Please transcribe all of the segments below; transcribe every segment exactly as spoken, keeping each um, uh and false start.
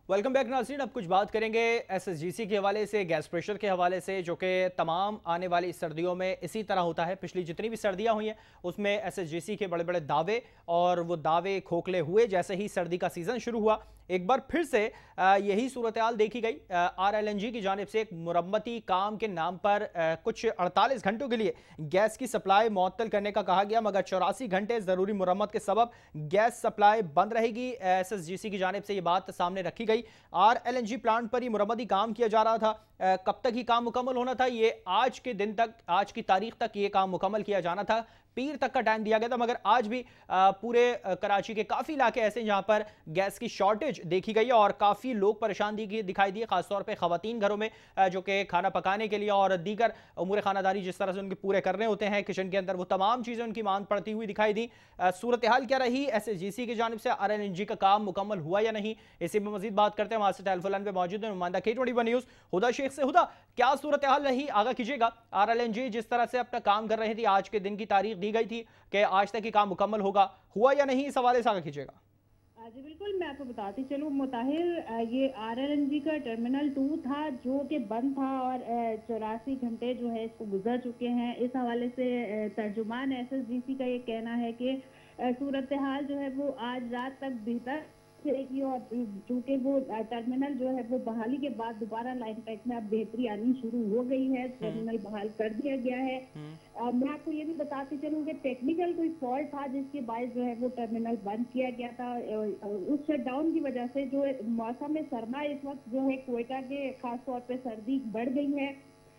Welcome back नाज़रीन। अब कुछ बात करेंगे एसएसजीसी के हवाले से, गैस प्रेशर के हवाले से, जो कि तमाम आने वाली सर्दियों में इसी तरह होता है। पिछली जितनी भी सर्दियां हुई हैं उसमें एसएसजीसी के बड़े बड़े दावे और वो दावे खोखले हुए जैसे ही सर्दी का सीज़न शुरू हुआ। एक बार फिर से यही सूरत हाल देखी गई। आरएलएनजी की जानिब से एक मुरम्मती काम के नाम पर कुछ अड़तालीस घंटों के लिए गैस की सप्लाई मुअत्तल करने का कहा गया, मगर चौरासी घंटे ज़रूरी मुरम्मत के सबब गैस सप्लाई बंद रहेगी। एसएसजीसी की जानिब से ये बात सामने रखी गई। आरएलएनजी प्लांट पर ही मुरम्मती काम किया जा रहा था। कब तक ही काम मुकम्मल होना था? ये आज के दिन तक, आज की तारीख तक ये काम मुकम्मल किया जाना था। पीर तक का टाइम दिया गया था, मगर आज भी पूरे कराची के काफ़ी इलाके ऐसे जहां पर गैस की शॉर्टेज देखी गई है और काफ़ी लोग परेशान दिखाई दिए, खासतौर पे ख़वातीन घरों में जो कि खाना पकाने के लिए और दीगर उमूर खानादारी जिस तरह से उनके पूरे करने होते हैं किचन के अंदर, वो तमाम चीज़ें उनकी मांग पड़ती हुई दिखाई दी। सूरत हाल क्या रही? एसएसजीसी की जानिब से आरएलएनजी का काम मुकम्मल हुआ या नहीं, इसी में मजीद बात करते हैं। हमारे टेलीफोन पे मौजूद है नुमाइंदा के twenty one news Huda Sheikh से। हुदा, क्या सूरत हाल रही? आगा कीजिएगा। आरएलएनजी जिस तरह से अपना काम कर रही थी, आज के दिन की तारीख दी गई थी कि आज तक ही काम मुकम्मल होगा, हुआ या नहीं, इस हवाले से आगे कीजिएगा। जी बिल्कुल, मैं आपको बताती चलूँ मुताहिर, ये आरएलएनजी का टर्मिनल टू था जो कि बंद था और चौरासी घंटे जो है इसको गुजर चुके हैं। इस हवाले से तर्जुमान एसएसजीसी का ये कहना है कि सूरत हाल जो है वो आज रात तक बेहतर रहेगी और चूँकि वो टर्मिनल जो है वो बहाली के बाद दोबारा लाइन पैक में अब बेहतरी आनी शुरू हो गई है। टर्मिनल बहाल कर दिया गया है। आ, मैं आपको ये भी बताती चलूँ कि टेक्निकल कोई फॉल्ट था जिसके बायस जो है वो टर्मिनल बंद किया गया था। उस शटडाउन की वजह से जो मौसम सरमा इस वक्त जो है कोयटा के खास तौर पे सर्दी बढ़ गई है,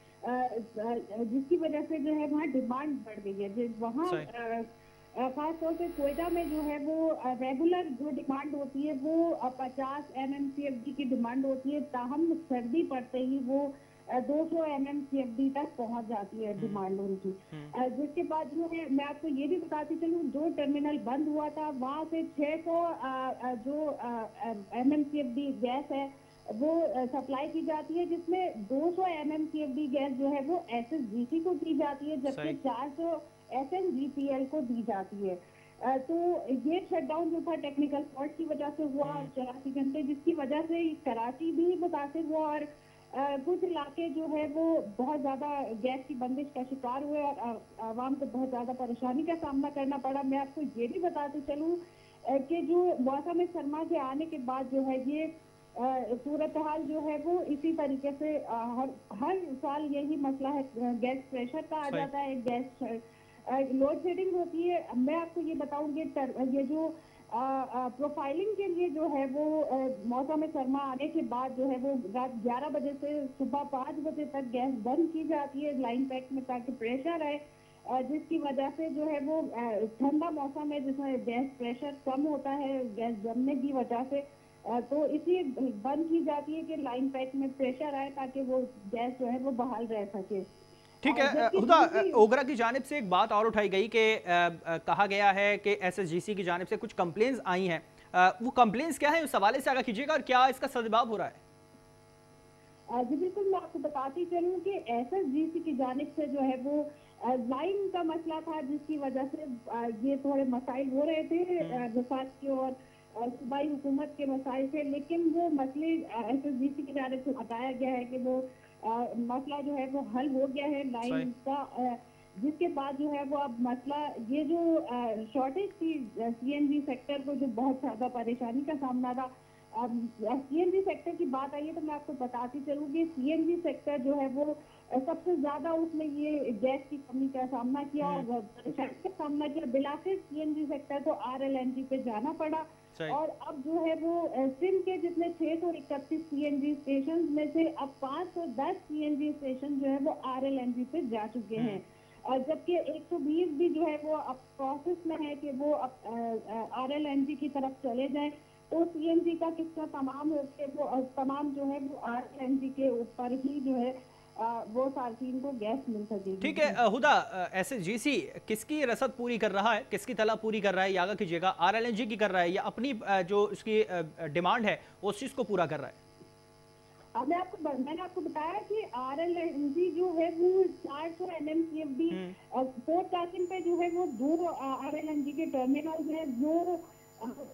जिसकी वजह से जो है वहाँ डिमांड बढ़ गई है। वहाँ खास तौर पे कोयटा में जो है वो रेगुलर जो डिमांड होती है वो पचास M M C F D की डिमांड होती है, ताहम सर्दी पड़ते ही वो दो सौ M M C F D तक पहुंच जाती है डिमांड उनकी। जिसके बाद जो है मैं आपको ये भी बताती चलूँ, जो टर्मिनल बंद हुआ था वहाँ से छह सौ जो M M C F D gas है वो सप्लाई की जाती है, जिसमें दो सौ M M C F D gas जो है वो एसएसजीसी को दी जाती है, जबकि चार सौ एसएनजीपीएल को दी जाती है। तो ये शटडाउन जो था टेक्निकल फॉल्ट की वजह से हुआ चौरासी घंटे, जिसकी वजह से कराची भी मुतासिर हुआ और कुछ इलाके जो है वो बहुत ज़्यादा गैस की बंदिश का शिकार हुए और आवाम को बहुत ज़्यादा परेशानी का सामना करना पड़ा। मैं आपको ये भी बताते चलूँ कि जो मौसम सरमा के आने के बाद जो है ये सूरत हाल जो है वो इसी तरीके से हर हर साल यही मसला है, गैस प्रेशर का आ जाता है, गैस लोड शेडिंग होती है। मैं आपको ये बताऊंगी, ये जो प्रोफाइलिंग के लिए जो है वो मौसम सरमा आने के बाद जो है वो रात ग्यारह बजे से सुबह पाँच बजे तक गैस बंद की जाती है लाइन पैक में, ताकि प्रेशर है, जिसकी वजह से जो है वो ठंडा मौसम है जिसमें गैस प्रेशर कम होता है गैस जमने की वजह से, तो इसलिए बंद की जाती है कि लाइन पैक में प्रेशर आए ताकि वो गैस जो है वो बहाल रह सके। ठीक है हुदा, ओगरा की जानिब से एक बात और उठाई गई कि कहा गया है कि एसएसजीसी की जानिब से कुछ कंप्लेंट्स आई हैं, वो कंप्लेंट्स क्या है, उस हवाले से आगे कीजिएगा और क्या इसका सदबाब हो रहा है? जी बिल्कुल, मैं आपको बताती चलूँ कि एसएसजीसी की जानिब से जो है वो लाइन का मसला था, जिसकी वजह से ये थोड़े मसाइल हो रहे थे वफाक की और सूबाई हुकूमत के मसाइल थे, लेकिन वो मसले एसएसजीसी की जानिब से बताया गया है कि वो आ, मसला जो है वो हल हो गया है लाइन का, जिसके बाद जो है वो अब मसला ये जो शॉर्टेज थी सीएनजी सेक्टर को जो बहुत ज़्यादा परेशानी का सामना था। अब सीएनजी सेक्टर की बात आई है तो मैं आपको बताती चलूँ कि सीएनजी सेक्टर जो है वो सबसे ज़्यादा उसने ये गैस की कमी का सामना किया और परेशानी का सामना किया। बिलाखिर सीएनजी सेक्टर को आरएलएनजी पे जाना पड़ा और अब जो है वो सिंध के जितने छह सौ इकतीस सीएनजी स्टेशन में से अब पाँच सौ दस सीएनजी स्टेशन जो है वो आरएलएनजी पे जा चुके हैं, और जबकि एक सौ बीस भी जो है वो अब प्रोसेस में है कि वो अब आरएलएनजी की तरफ चले जाएं। तो सीएनजी का किस्सा तमाम वो तमाम जो है वो आरएलएनजी के ऊपर ही जो है वो सार्फिन को गैस मिल सकेगी। ठीक है हुदा, एसएसजीसी किसकी रसद पूरी कर रहा है, किसकी तलब पूरी कर रहा है, यागा कीजिएगा, आरएलएनजी की कर रहा है या अपनी जो उसकी डिमांड है उस चीज को पूरा कर रहा है? अब मैं आपको मैंने आपको बताया कि आरएलएनजी जो है वो चार सौ M M C F D port Qasim पे जो है वो दो आरएलएनजी के टर्मिनल है जो एक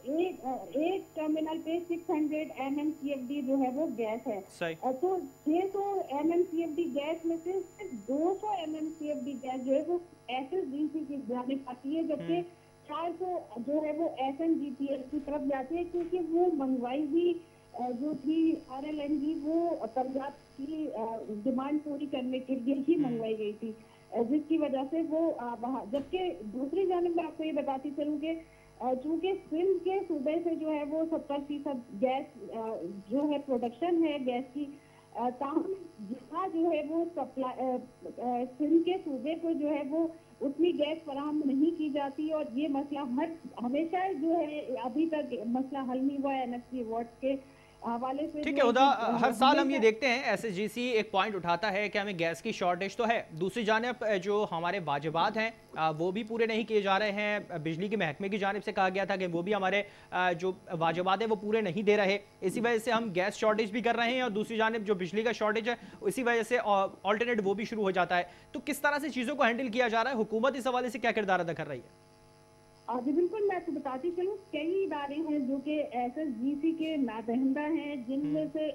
एक टर्मिनल पे छह सौ M M C F D जो है वो गैस है। सही। तो छह सौ M M C F D gas में से सिर्फ दो सौ M M C F D gas जो है वो एस एस जी सी की जानिब आती है, जबकि चार सौ जो है वो S N G P L की तरफ जाती है, क्योंकि वो मंगवाई हुई जो थी आर एल एन जी वो पंजाब की डिमांड पूरी करने के लिए ही मंगवाई गई थी, जिसकी वजह से वो वहाँ। जबकि दूसरी जानिब मैं आपको ये बताती चलूँ कि चूंकि सिंध के सूबे से जो है वो सत्तर फीसद गैस जो है प्रोडक्शन है गैस की, ताहम जहाँ जो है वो सप्लाई सिंध के सूबे को जो है वो उतनी गैस फराहम नहीं की जाती, और ये मसला हर हमेशा जो है अभी तक मसला हल नहीं हुआ है एन एफ सी अवार्ड के हवाले से। ठीक है हुदा, हर साल हम ये देखते हैं एस एस जी सी एक पॉइंट उठाता है कि हमें गैस की शॉर्टेज तो है, दूसरी जानिब जो हमारे वाजिबात हैं वो भी पूरे नहीं किए जा रहे हैं। बिजली के महकमे की जानिब से कहा गया था कि वो भी हमारे जो वाजिबात है वो पूरे नहीं दे रहे, इसी वजह से हम गैस शॉर्टेज भी कर रहे हैं, और दूसरी जानिब जो बिजली का शॉर्टेज है इसी वजह से ऑल्टरनेट वो भी शुरू हो जाता है। तो किस तरह से चीज़ों को हैंडल किया जा रहा है, हुकूमत इस हवाले से क्या किरदार अदा कर रही है? जी बिल्कुल, मैं आपको बताती चलूँ, कई इदारे हैं जो कि एस एस जी सी के मातहता हैं, जिनमें से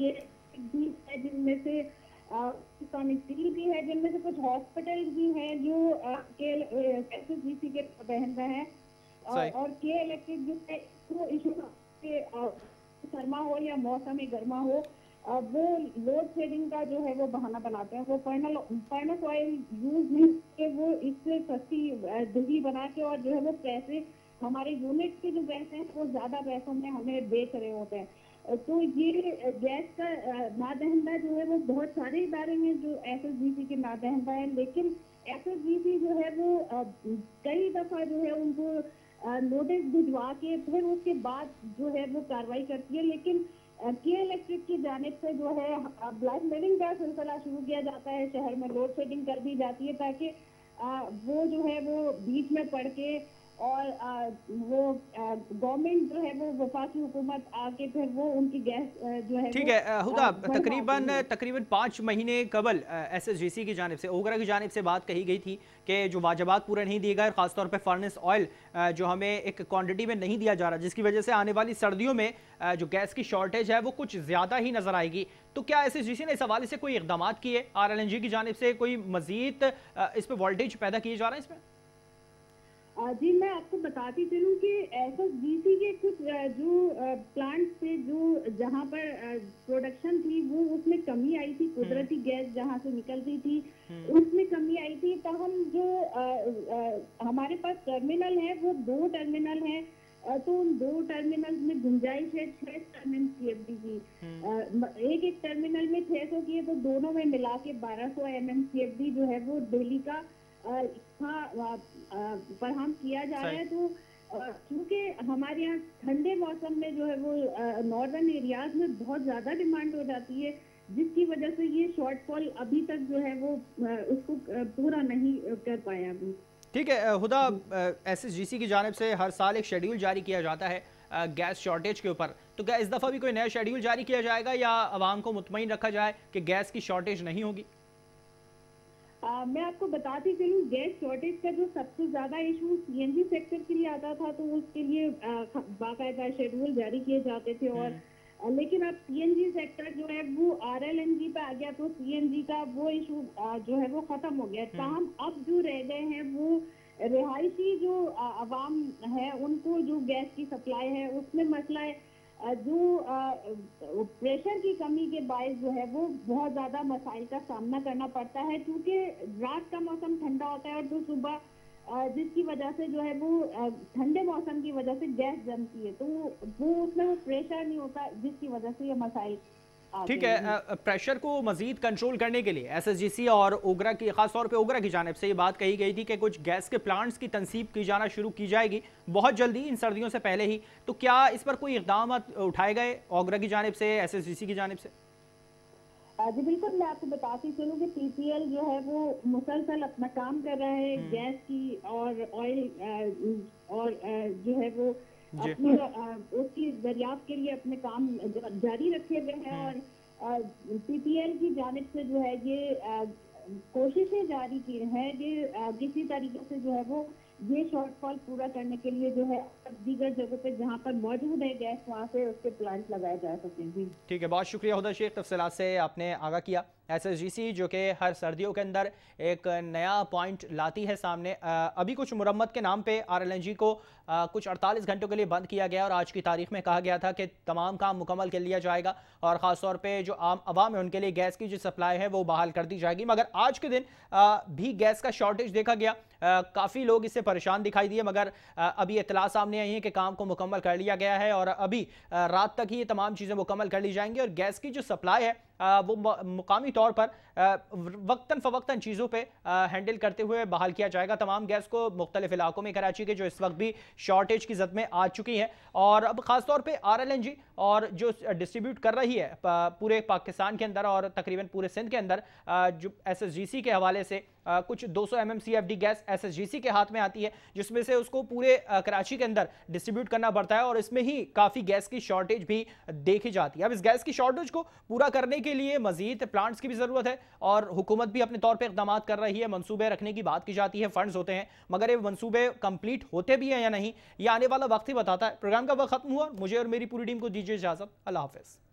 भी है, जिनमें से पाकिस्तानी स्टील भी है, जिनमें से कुछ हॉस्पिटल भी हैं जो के एस एस जी सी के मातहता हैं, और के इलेक्ट्रिक जो है वो इशू के सरमा हो या मौसमी गर्मा हो वो लोड शेडिंग का जो है वो बहाना बनाते हैं। वो फाइनल फाइनल ऑयल यूज नहीं के वो इससे सस्ती बिजली बना के और जो है वो पैसे हमारे यूनिट के जो पैसे हैं वो ज्यादा पैसों में हमें बेच रहे होते हैं। तो ये गैस का नादहंदा जो है वो बहुत सारे इदारे हैं जो एस एस जी सी के नादहंदा है, लेकिन एस एस जी सी जो है वो कई दफा जो है उनको नोटिस भिजवा के फिर उसके बाद जो है वो कार्रवाई करती है, लेकिन के इलेक्ट्रिक की जानिब से जो है ब्लैक मेलिंग का सिलसिला शुरू किया जाता है, शहर में लोड शेडिंग कर दी जाती है ताकि वो जो है वो बीच में पड़ के और वो गवर्नमेंट जो है वो वफाकी हुकूमत आके फिर वो उनकी गैस जो है। ठीक है हुदा, तकरीबन तकरीबन पाँच महीने कबल एस एस जी सी की जानिब से ओगरा की जानिब से बात कही गई थी कि जो वाजबात पूरे नहीं दिए गए, खासतौर पे फर्नेस ऑयल जो हमें एक क्वांटिटी में नहीं दिया जा रहा, जिसकी वजह से आने वाली सर्दियों में जो गैस की शॉर्टेज है वो कुछ ज़्यादा ही नज़र आएगी। तो क्या एस एस जी सी ने इस हवाले से कोई इकदाम किए, आर एल एन जी की जानिब से कोई मजीद इस पर वोल्टेज पैदा किए जा रहे हैं इसमें? जी मैं आपको बताती चलूँ कि एस एस जी सी के कुछ जो प्लांट थे जो जहाँ पर प्रोडक्शन थी वो उसमें कमी आई थी, कुदरती गैस जहाँ से निकलती थी उसमें कमी आई थी। तो हम जो आ, आ, हमारे पास टर्मिनल है वो दो टर्मिनल है, तो उन दो टर्मिनल में गुंजाइश है छह सौ M M C F D की। एक एक टर्मिनल में छह सौ की है, तो दोनों में मिला के बारह सौ M M C F D जो है वो दिल्ली का फराहम किया जा रहा है। तो क्योंकि हमारे यहाँ ठंडे मौसम में जो है वो नॉर्दर्न एरियाज में बहुत ज़्यादा डिमांड हो जाती है, जिसकी वजह से ये शॉर्टफॉल अभी तक जो है वो उसको पूरा नहीं कर पाया अभी। ठीक है हुदा, एस एस जी सी की जानिब से हर साल एक शेड्यूल जारी किया जाता है गैस शॉर्टेज के ऊपर, तो क्या इस दफ़ा भी कोई नया शेड्यूल जारी किया जाएगा या आवाम को मुतमईन रखा जाए कि गैस की शॉर्टेज नहीं होगी? आ, मैं आपको बताती चलूँ, गैस शॉर्टेज का जो सबसे ज़्यादा issue C N G sector के लिए आता था, तो उसके लिए बाकायदा शेड्यूल जारी किए जाते थे, और आ, लेकिन अब सी एन जी सेक्टर जो है वो आर एल एन जी पे आ गया, तो सी एन जी का वो इशू जो है वो ख़त्म हो गया। ताहम अब जो रह गए हैं वो रिहायशी जो आवाम है उनको जो गैस की सप्लाई है उसमें मसला है, जो प्रेशर की कमी के बायस जो है वो बहुत ज़्यादा मसाइल का सामना करना पड़ता है, क्योंकि रात का मौसम ठंडा होता है और तो सुबह जिसकी वजह से जो है वो ठंडे मौसम की वजह से गैस जमती है, तो वो उसमें वो प्रेशर नहीं होता, जिसकी वजह से ये मसाइल। ठीक है, प्रेशर को मजीद कंट्रोल करने के लिए एस एस जी सी और ओगरा की, खासतौर पे ओगरा की जानिब से ये बात कही गई थी कि कुछ गैस के प्लांट्स की तनसीब की जाना शुरू की जाएगी बहुत जल्दी, इन सर्दियों से पहले ही। तो क्या इस पर कोई इकदाम उठाए गए ओगरा की जानिब से, एस एस जी सी की जानिब से? जी बिल्कुल, मैं आपको बताती चलूँ कि पी पी एल जो है वो मुसलसल अपना काम कर रहा है गैस की और ऑयल और जो है वो अपने उसकी दरियाफ्त के लिए अपने काम जारी रखे हुए हैं, और पी पी एल की जानिब से जो है ये कोशिशें जारी की हैं कि किसी तरीके से जो है वो ये शॉर्टफॉल पूरा करने के लिए जो है दीगर जगहों पे जहाँ पर मौजूद है गैस, वहाँ से उसके प्लांट लगाए जा सकें। जी ठीक है, बहुत शुक्रिया हुदा शेख, तफसीलात से आपने आगाह किया। एस एस जी सी जो कि हर सर्दियों के अंदर एक नया पॉइंट लाती है सामने। अभी कुछ मुरम्मत के नाम पे आर एल एन जी को आ, कुछ अड़तालीस घंटों के लिए बंद किया गया और आज की तारीख में कहा गया था कि तमाम काम मुकम्मल कर लिया जाएगा और ख़ासतौर पे जो आम आवाम है उनके लिए गैस की जो सप्लाई है वो बहाल कर दी जाएगी। मगर आज के दिन आ, भी गैस का शॉर्टेज देखा गया। काफ़ी लोग इससे परेशान दिखाई दिए, मगर आ, अभी इतला सामने आई है कि काम को मुकम्मल कर लिया गया है और अभी आ, रात तक ही ये तमाम चीज़ें मुकम्मल कर ली जाएंगी और गैस की जो सप्लाई है आ, वो मुकामी तौर पर वक्तन फ़वक्तन चीज़ों पे हैंडल करते हुए बहाल किया जाएगा तमाम गैस को मुख्तलिफ इलाकों में कराची के जो इस वक्त भी शॉर्टेज की जद में आ चुकी हैं। और अब ख़ासतौर पे आर एल एन जी और जो डिस्ट्रीब्यूट कर रही है पूरे पाकिस्तान के अंदर और तकरीबन पूरे सिंध के अंदर जो एस एस जी सी के हवाले से कुछ दो सौ M M C F D gas S S G C के हाथ में आती है, जिसमें से उसको पूरे कराची के अंदर डिस्ट्रीब्यूट करना पड़ता है और इसमें ही काफ़ी गैस की शॉर्टेज भी देखी जाती है। अब इस गैस की शॉर्टेज को पूरा करने के लिए मजीद प्लांट्स की भी ज़रूरत है और हुकूमत भी अपने तौर पर इकदाम कर रही है, मनसूबे रखने की बात की जाती है, फंड्स होते हैं, मगर ये मनसूबे कंप्लीट होते भी हैं या नहीं, ये आने वाला वक्त ही बताता है। प्रोग्राम का वक्त खत्म हुआ, मुझे और मेरी पूरी टीम को दीजिए इजाज़त। अल्लाह हाफ़िज़।